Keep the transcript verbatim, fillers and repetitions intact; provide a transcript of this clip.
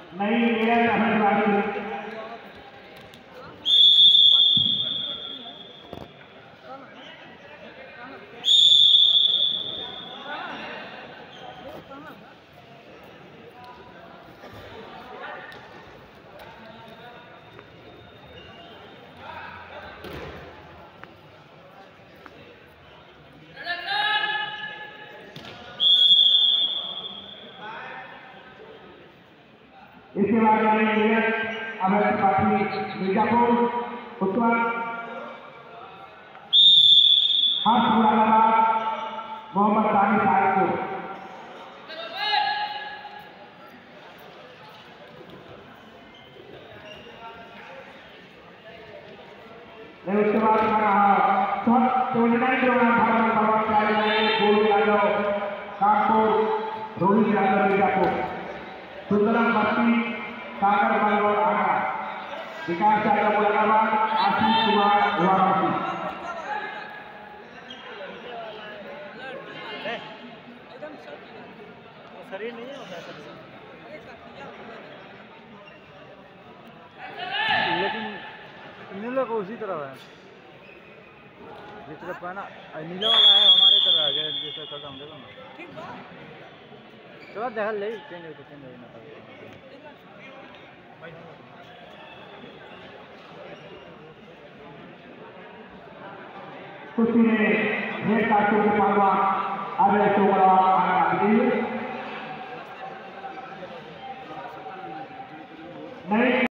नहीं मेरा नहीं वाली इसके बाद हमें अवैध पार्टी मिर्जापुर उत्तर हर्ष मुरादाबाद मोहम्मद सानी साहब को उसके बाद गोलू यादव कानपुर रोहित यादव मिर्जापुर सुंदरम भक्ति सागर मालवा आगरा विकास यादव मुरादाबाद आशीष कुमार वाराणसी शरीर नहीं होता लेकिन इन लोग उसी तरह है जिस तरह पहना नीला वाला है हमारे तरह है जैसे करता हम देखो ना चलो देखा ले चेंज हो चेंज हो ना कुछ ने हेड काटो के पालवा अरे तो बड़ा आना